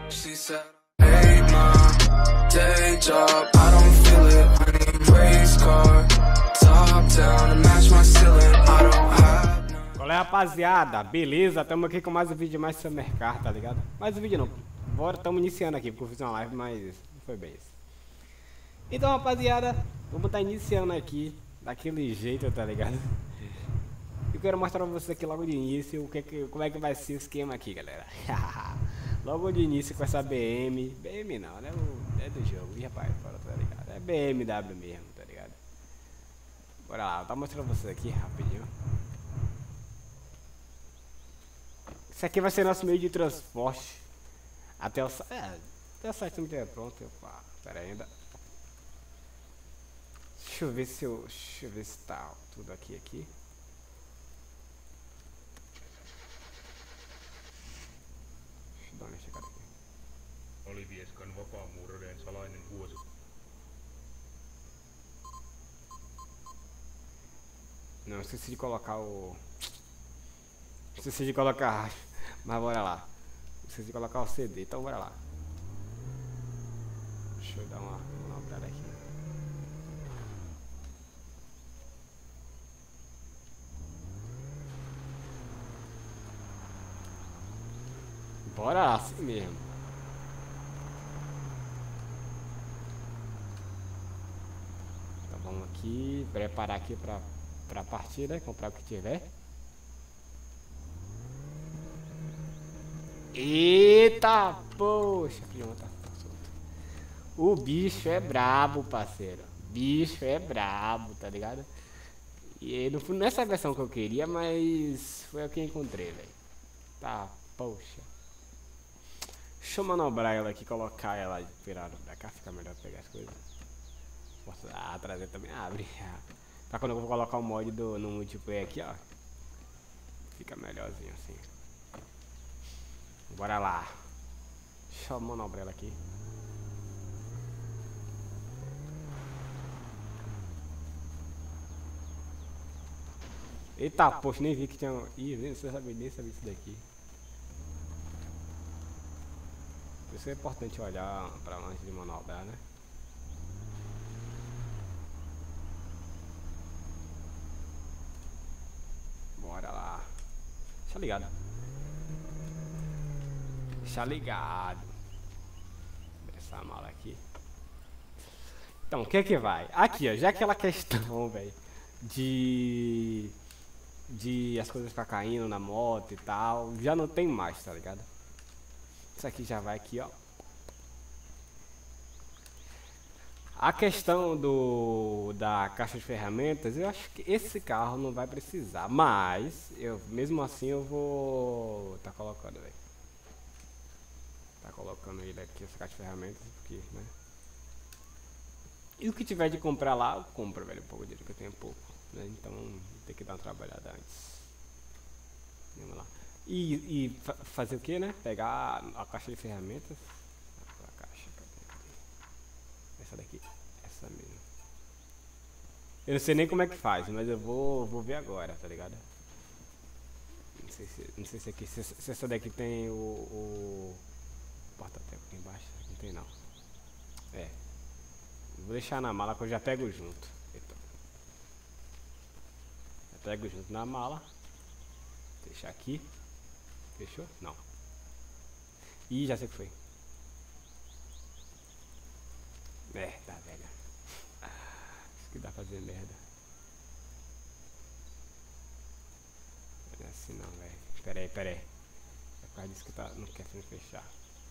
She said, hey ma, day job, I don't feel it. I need race car, top down to match my ceiling. I don't have none. Olha, rapaziada, beleza? Tamo aqui com mais um vídeo mais Summercar, tá ligado? Mais um vídeo não, bora, tamo iniciando aqui, porque eu fiz uma live, mas não foi bem isso. Então, rapaziada, vamos estar iniciando aqui, daquele jeito, tá ligado? Eu quero mostrar pra vocês aqui logo de início como é que vai ser o esquema aqui, galera. Logo de início com essa BM não, né? É do jogo, e rapaz, tá ligado? É BMW mesmo, tá ligado? Bora lá, vou tá mostrando pra vocês aqui rapidinho. Isso aqui vai ser nosso meio de transporte até o site. Até o site não estiver pronto. Opa, pera aí ainda. Deixa eu ver se tá tudo aqui. Deixa eu dar uma checada aqui. Olivieskan vapaamuurareiden salainen vuosi. Não, esqueci de colocar o... Esqueci de colocar... Mas bora lá. Esqueci de colocar o CD, então bora lá. Deixa eu dar uma olhada aqui. Bora lá, assim mesmo. Então vamos aqui, preparar aqui pra partida, comprar o que tiver. Eita, poxa, o bicho é brabo, parceiro. Bicho é brabo, tá ligado? E não foi nessa versão que eu queria, mas foi a que eu encontrei, velho. Tá, poxa. Deixa eu manobrar ela aqui, colocar ela virada pra cá, fica melhor pegar as coisas. Posso trazer também, abre. Pra quando eu vou colocar o mod no multiplayer aqui, ó. Fica melhorzinho assim. Bora lá. Deixa eu manobrar ela aqui. Eita, poxa, nem vi que tinha... Ih, nem sabia isso daqui. Por isso é importante olhar pra antes de manobrar, né? Bora lá. Deixa ligado. Deixa ligado. Essa mala aqui. Então, o que é que vai? Aqui, ó, já aquela questão, velho, de as coisas ficar caindo na moto e tal, já não tem mais, tá ligado? Isso aqui já vai aqui, ó. A questão da caixa de ferramentas, eu acho que esse carro não vai precisar, mas mesmo assim eu vou tá colocando, velho. Tá colocando ele aqui, essa caixa de ferramentas, porque, né? E o que tiver de comprar lá, eu compro, velho, pouco dinheiro que eu tenho pouco, né? Então tem que dar uma trabalhada antes. Vamos lá. E fazer o que, né? Pegar a caixa de ferramentas. A caixa, essa daqui, essa mesmo. Eu não sei nem como é que faz, mas eu vou ver agora, tá ligado? Não sei se aqui, se essa daqui tem o porta-teco aqui embaixo. Não tem não. Vou deixar na mala que eu já pego junto. Eita. Já pego junto na mala. Deixar aqui. Fechou? Não. Ih, já sei o que foi. Merda, velho. Isso que dá pra fazer merda. Não é assim não, velho. Pera aí. É por causa disso que não quer fechar.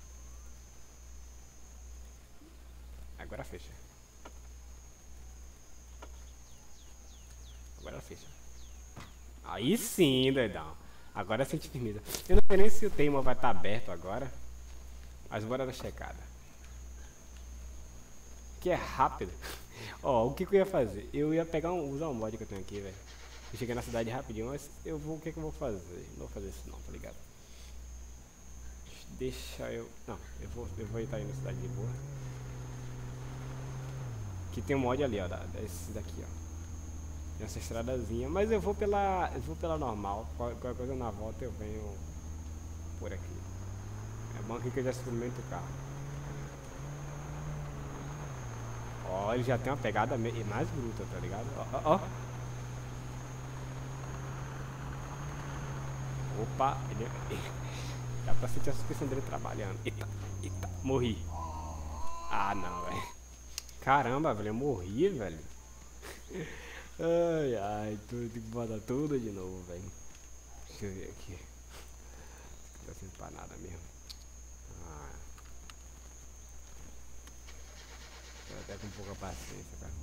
Agora fecha. Agora fecha. Aí sim, doidão. Agora sente firmeza. Eu não sei nem se o tema vai estar aberto agora. Mas bora dar checada. Que é rápido. Ó, o que eu ia fazer? Eu ia pegar usar um mod que eu tenho aqui, velho. Eu cheguei na cidade rapidinho, mas o que eu vou fazer? Não vou fazer isso não, tá ligado? Deixa eu... Não, eu vou estar aí na cidade de boa. Que tem um mod ali, ó, desses daqui, ó. Tem essa estradazinha, mas eu vou pela normal. Qualquer coisa na volta eu venho por aqui. Bom aqui que eu já experimento o carro. Ó, ele já tem uma pegada mais bruta, tá ligado? Ó, ó. Opa, ele... Dá pra sentir a suspensão dele trabalhando. Eita, eita, morri. Ah, não, velho. Caramba, velho, eu morri, velho. Ai, ai, tem que botar tudo de novo, velho. Deixa eu ver aqui. Não tá sendo pra nada mesmo. Ah. Tô até com pouca paciência, cara.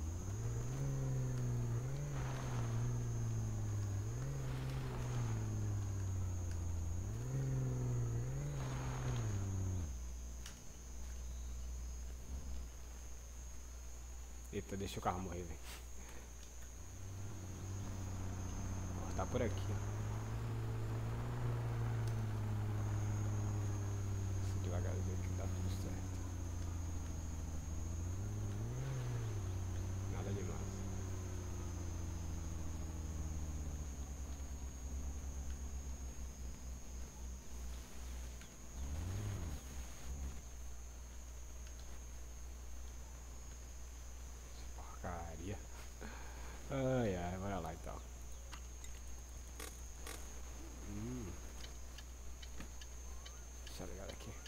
Eita, deixa o carro morrer, velho. Tá por aqui, ó. Devagarzinho que tá tudo certo. Nada demais. Porcaria. Ai, ai, bora lá então. Deixa eu ligar aqui.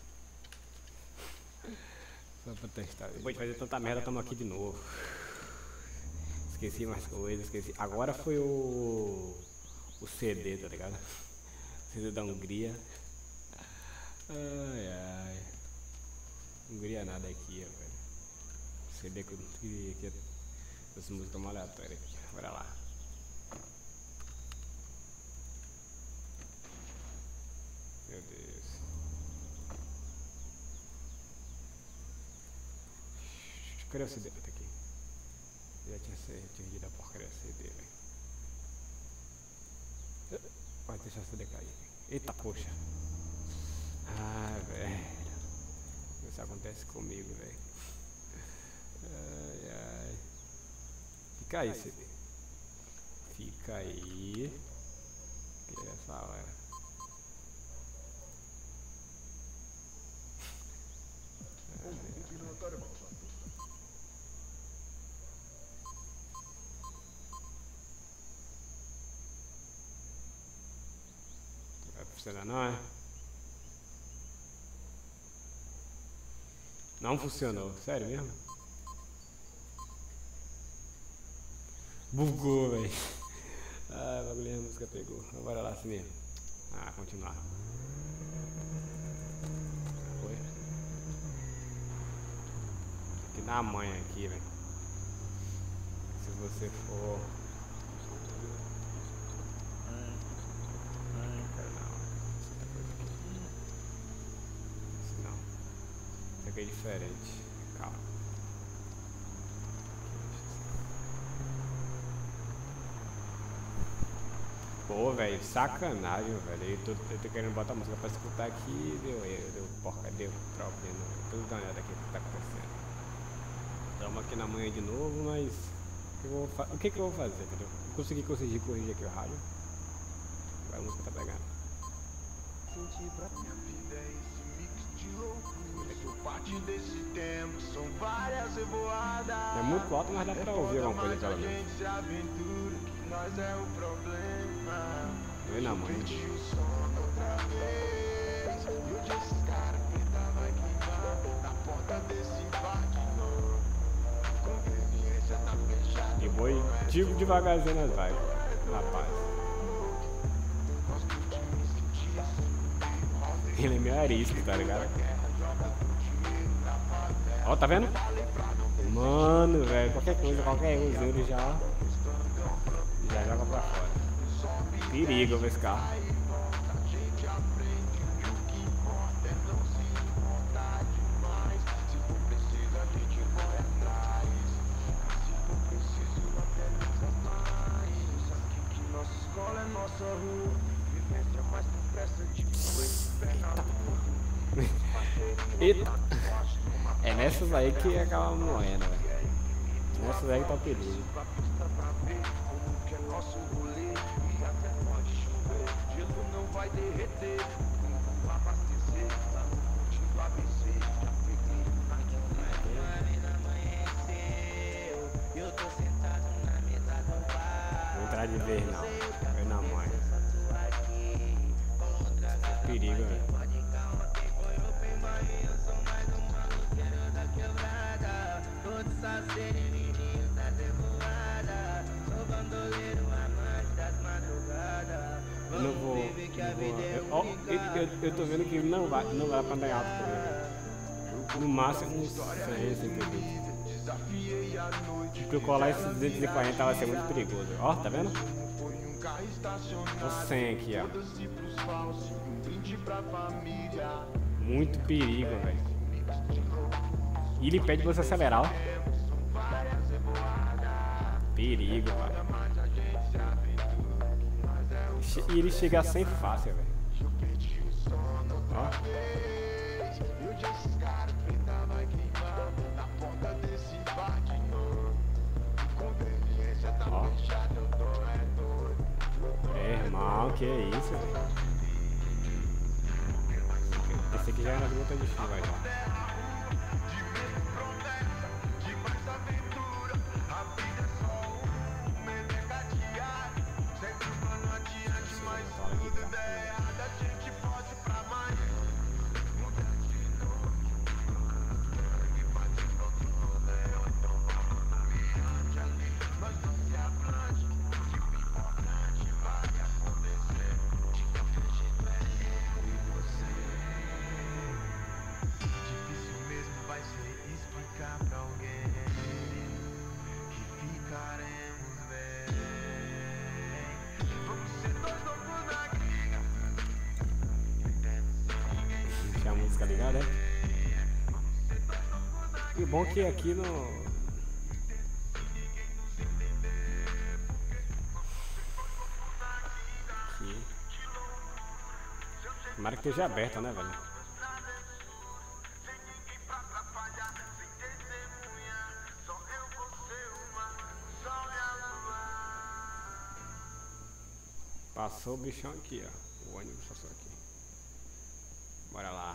Só pra testar. Depois de fazer tanta merda, estamos aqui de novo. Esqueci mais coisas, esqueci. Agora foi o CD, tá ligado? CD da Hungria. Ai, ai. Hungria nada aqui, velho. CD que eu queria aqui. Essa música é uma aleatória aqui. Bora lá. Meu Deus. Cadê o CD? Tá aqui. Já tinha perdido a porcaria do CD, velho. Vai deixar o CD cair. Eita, poxa. Ah, velho. Isso acontece comigo, velho. Ai, ai. Fica aí, CD. Fica aí. Que é essa hora. Vai funcionar, não é? Não funcionou, sério mesmo? Bugou, velho. Ah, o bagulho, a música pegou. Bora lá assim mesmo. Ah, continuar. Foi. Tem que dar a manha aqui, velho. Se você for. Não quero não. Essa coisa aqui. Isso não. Isso aqui é diferente. Calma. Pô, velho, sacanagem, velho. Eu tô querendo botar a música pra escutar aqui e deu problema. Tudo danado aqui, o que tá acontecendo. Estamos aqui na manhã de novo, mas o que eu vou fazer, entendeu? Consegui corrigir aqui o rádio. Agora a música tá pegando. Minha vida é esse mix de loucura. Eu parte desse tempo, são várias revoadas. É muito alto, mas dá pra ouvir alguma coisa pelo menos. gente se aventura, que nós é o problema. Eu na mãe. Perdi o sono outra vez. E hoje esse cara preta vai queimar na porta desse bar de novo. Conveniência tá fechada. E vou tipo devagarzinho nas vibes. Na paz. Ele é meio arisco, tá ligado? Ó, tá vendo? Mano, velho, qualquer coisa, qualquer errozinho ele já joga pra fora. Perigo ver esse carro. Eita! É nessas aí que acaba morrendo, velho. Nessas aí que tá o perigo. vez não. Eu não, mãe. Perigo, velho. Eu não vou. Eu tô vendo que não vai pra andar alto também. No máximo uns 100, 120. Porque eu colar esses 240 vai ser muito perigoso. Ó, tá vendo? Tô 100 aqui, ó. Muito perigo, velho. E ele pede pra você acelerar, ó. Perigo, velho. E ele chega a 100 fácil, velho. Ó. Ó. Irmão, que é isso, velho? Esse aqui já era luta de fio, vai lá. A música ligada, é? E bom que aqui no... Aqui. Tomara que esteja aberta, né, velho? Passou o bichão aqui, ó. O ônibus passou aqui. Bora lá.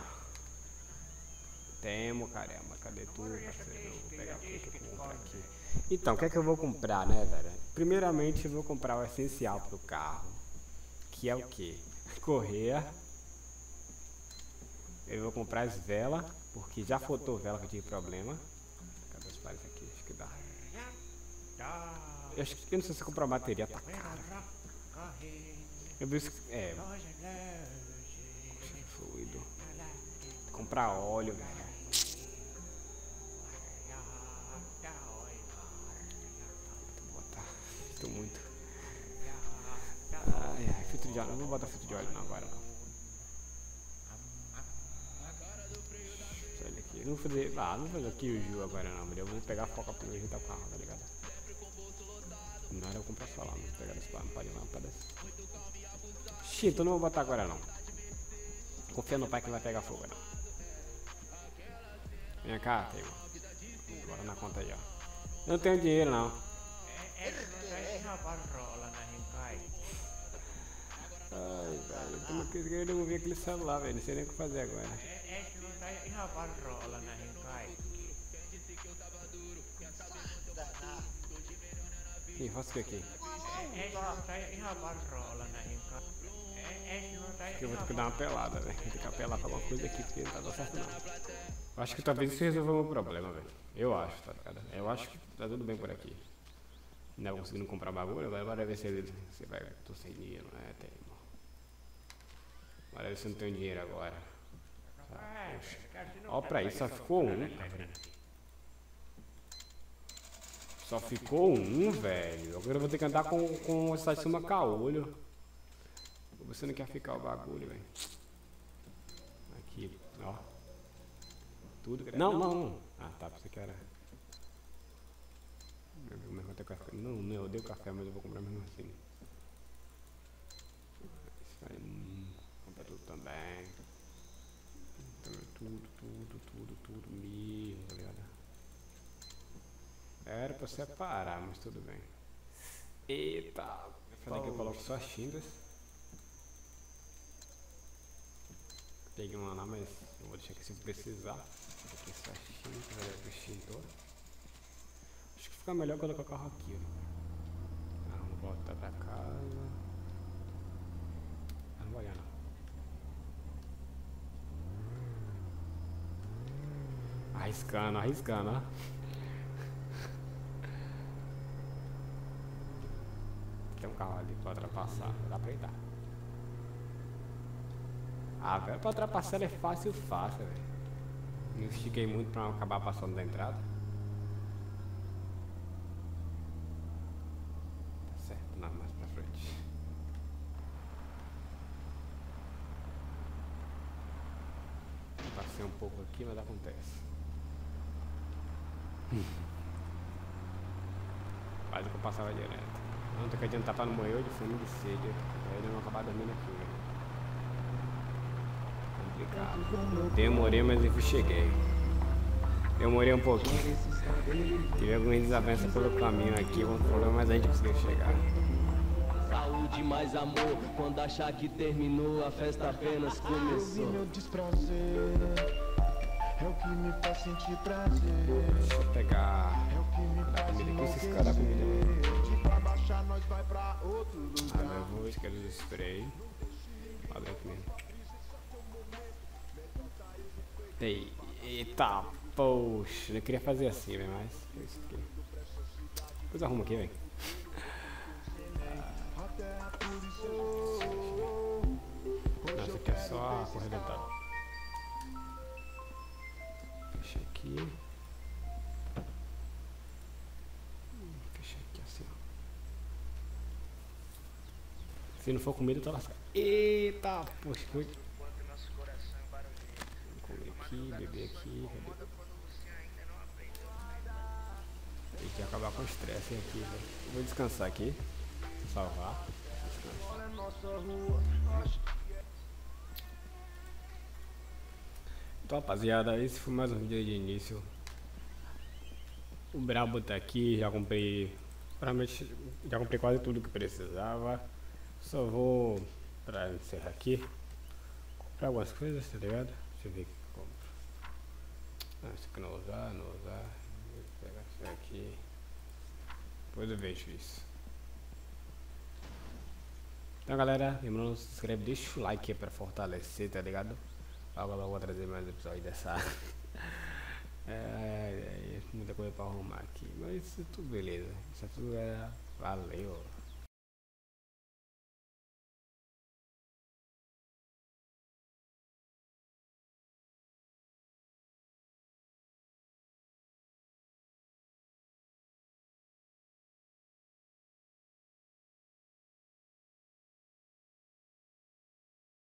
Temo, caramba. Cadê tu, parceiro? Vou pegar aqui que eu compro aqui. Então, o que é que eu vou comprar, né, velho? Primeiramente, eu vou comprar o essencial pro carro. Que é o quê? Correia. Eu vou comprar as velas, porque já faltou vela que eu tive problema. Cadê os pares aqui? Acho que dá. Eu não sei se comprar bateria, tá caro. Eu vi fluido. Comprar óleo, velho. Vou botar. Estou muito. Ai, filtro de óleo. Não vou botar filtro de óleo não, agora não. Olha aqui. Não vou fazer. Não vou fazer aqui o Ju agora não, mas eu vou pegar a foca pra me ajeitar o carro, tá ligado? Na hora eu vou comprar só lá, vou pegar as lâmpadas. Xii, então não vou botar agora não. Confia no pai que não vai pegar fogo não. Vem cá, tem uma. Bora na conta aí, ó. Eu não tenho dinheiro não. Ai, velho, eu não vi aquele celular, velho. Não sei nem o que fazer agora. Ih, faço o que aqui? Eu vou ter que dar uma pelada, velho. Vou ter que apelar pra alguma coisa aqui, porque não tá dando certo não. Eu acho que talvez isso resolva o meu problema, velho. Eu acho, tá ligado? Eu acho que tá tudo bem por aqui. Não é conseguindo comprar bagulho, agora bora ver se você vai. Tô sem dinheiro, né? Tem, irmão. Bora ver se eu não tenho dinheiro agora. Ó, pra isso, só ficou um, cara. Só ficou um, velho. Agora eu vou ter que andar com essa cima caolho. Você não quer ficar o bagulho, velho. Aqui, ó. Tudo. Não. Ah, tá. Você quer. Não, eu odeio café, mas eu vou comprar mesmo assim. Isso aí. Compra tudo também. Tudo mesmo, tá ligado? Era pra separar, mas tudo bem. Eita! Eu falei que eu coloco só as tintas. Peguei uma lá, mas eu vou deixar aqui se precisar. Aqui só as tintas, vai pro extintor. Acho que fica melhor colocar o carro aqui, ó. Vou Volta pra casa. Não vou olhar não. Arriscando, arriscando, ó. Tem um carro ali pra ultrapassar, dá pra ir dar. Ah, velho, pra ultrapassar é fácil, velho. Não estiquei muito pra não acabar passando da entrada. Tá certo, não, mais pra frente. Passei um pouco aqui, mas acontece. Quase que eu passava direto. Não tem que adiantar pra não morrer de fome e de sede. Aí eu não acabar dormindo aqui, velho. Complicado. Demorei, mas enfim cheguei. Demorei um pouquinho. Tive algumas desavenças pelo caminho aqui, alguns problemas, mas a gente conseguiu chegar. Saúde mais amor, quando achar que terminou, a festa apenas começou. Meu desprazer é o que me faz sentir prazer. Deixa eu pegar É o que me a faz comida aqui, esses caras da comida. de pra baixar nós vai pra outro Ah, lugar. eu vou esquecer o spray. Olha aqui mesmo. Eita, poxa, eu queria fazer assim, velho, mas foi isso aqui. Depois arruma aqui, velho. Nossa, aqui é só a correr dentada. Fecha aqui. Fecha aqui assim, ó. Se não for comida, eu tô lascado. Eita, poxa, foi. Comer aqui, beber aqui. Tem que acabar com o estresse aqui, velho. Vou descansar aqui. Salvar. Descansar. Então, rapaziada, esse foi mais um vídeo aí de início. O brabo tá aqui, já comprei. Realmente já comprei quase tudo que precisava. Só vou, pra encerrar aqui, comprar algumas coisas, tá ligado? Deixa eu ver o que eu compro. Ah, isso aqui não vou usar, não vou usar. Vou pegar isso aqui. Depois eu vejo isso. Então, galera, lembrando, se inscreve, deixa o like aí pra fortalecer, tá ligado? Logo eu vou trazer mais episódios dessa. Muita coisa pra arrumar aqui. Mas isso é tudo beleza. Isso é tudo valeu.